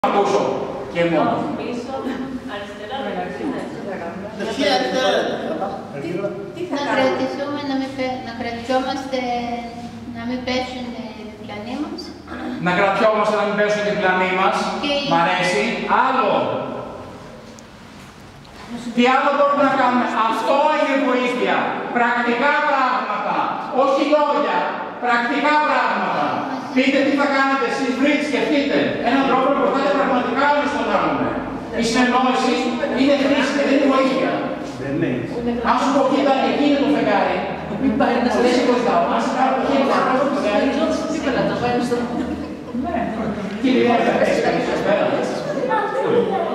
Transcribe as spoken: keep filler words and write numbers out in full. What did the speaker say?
ακούσω και μόνο. Πίσω, αριστερά, να κρατηθούμε, να, μην, να κρατιόμαστε, να μην πέσουν οι διπλανοί μας. Να κρατιόμαστε να μην πέσουν οι διπλανοί μας. Και... Μ' αρέσει. Άλλο. Τι άλλο μπορούμε να κάνουμε. Αυτό είναι βοήθεια. Πρακτικά πράγματα. Όχι λόγια. Πρακτικά πράγματα. Πείτε τι θα κάνετε εσείς, βρείτε, σκεφτείτε. Έναν τρόπο που βοηθάτε πραγματικά όλοι στον άλλον. Η συνεννόηση είναι χρήση και δεν είναι βοήθεια. Αν σου πω κοίτα, εκεί είναι το φεγγάρι. Μην πάει να σε δέσει κοστάω. Αν σε κάνω το χέρι, θα κάνω το φεγγάρι. Κύριε, δεν θα πέσει κανείς σας πέρα.